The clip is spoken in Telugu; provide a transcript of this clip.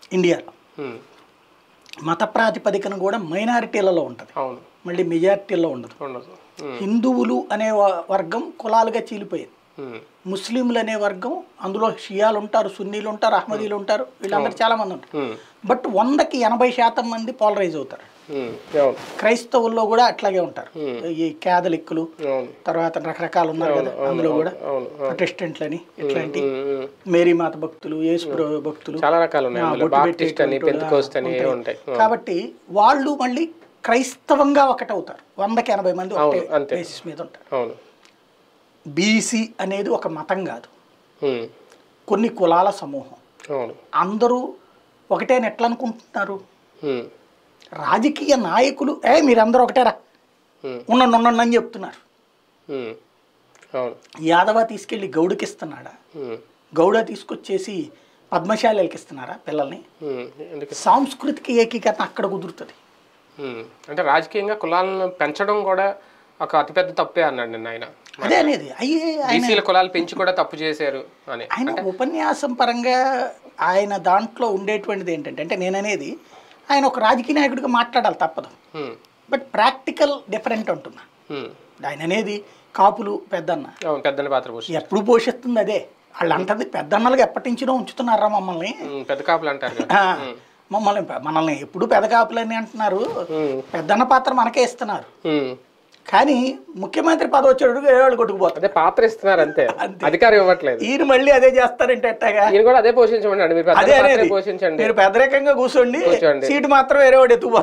ఇండియాలో. మత ప్రాతిపదికన కూడా మైనారిటీలలో ఉంటుంది, మళ్ళీ మెజారిటీలో ఉండదు. హిందువులు అనే వర్గం కులాలుగా చీలిపోయేది. ముస్లింలు అనే వర్గం, అందులో షియాలు ఉంటారు, సున్నీలు ఉంటారు, అహ్మదీలు ఉంటారు, వీళ్ళందరూ చాలా మంది ఉంటారు. బట్ 100కి 80% మంది పోలరైజ్ అవుతారు. క్రైస్తవుల్లో కూడా అట్లాగే ఉంటారు, ఈ క్యాథలిక్కులు, తర్వాత రకరకాలు ఉన్నారు కదా, అందులో కూడా ప్రొటెస్టెంట్లని, ఇట్లాంటి మేరీమాత భక్తులు, యేసు భక్తులు, కాబట్టి వాళ్ళు మళ్ళీ క్రైస్తవంగా ఒకటవుతారు. 100కి 80 మంది ఒకటే బేసిస్ మీద ఉంటారు. బీసీ అనేది ఒక మతం కాదు, కొన్ని కులాల సమూహం. అందరూ ఒకటేని ఎట్లా అనుకుంటున్నారు? రాజకీయ నాయకులు మీరందరూ ఒకటేరా, ఉండండి అని చెప్తున్నారు. యాదవ తీసుకెళ్ళి గౌడకి ఇస్తున్నాడా? గౌడ తీసుకొచ్చేసి పద్మశాలకి ఇస్తున్నారా పిల్లల్ని? సాంస్కృతిక ఏకీకరణ అక్కడ కుదురుతుంది. అంటే రాజకీయంగా కులాలను పెంచడం కూడా ఒక అతిపెద్ద తప్పే అన్నాడు నిన్న ఆయన. అదే అనేది బీసీల కులాలు పెంచి కూడా తప్పు చేశారు అని ఆయన ఉపన్యాసం పరంగా ఆయన దాంట్లో ఉండేటువంటిది ఏంటంటే, అంటే నేననేది ఆయన ఒక రాజకీయ నాయకుడిగా మాట్లాడాలి తప్పదు, బట్ ప్రాక్టికల్ డిఫరెంట్ అంటున్నా. ఆయన అనేది కాపులు పెద్దన్న పాత్ర ఎప్పుడు పోషిస్తుంది అదే. వాళ్ళు అంటది పెద్దన్నలుగా ఎప్పటి నుంచినో ఉంచుతున్నారా మమ్మల్ని, పెద్ద కాపులు అంటారు. మనల్ని ఎప్పుడు పెద్ద కాపులని అంటున్నారు, పెద్దన్న పాత్ర మనకే ఇస్తున్నారు. కానీ ముఖ్యమంత్రి పదవి వచ్చేటప్పుడు ఏవాళ్ళు కొట్టుకుపోతారు, పాత్ర ఇస్తున్నారు అంతే, అధికారం ఇవ్వట్లేదు. ఈయన మళ్ళీ అదే చేస్తారంటే ఎట్టాగా? ఈయన కూడా అదే పోషించండి, మీరు పెద్ద రకంగా కూర్చోండి, సీటు మాత్రం వేరేవాడు ఎత్తుకుపోతారు.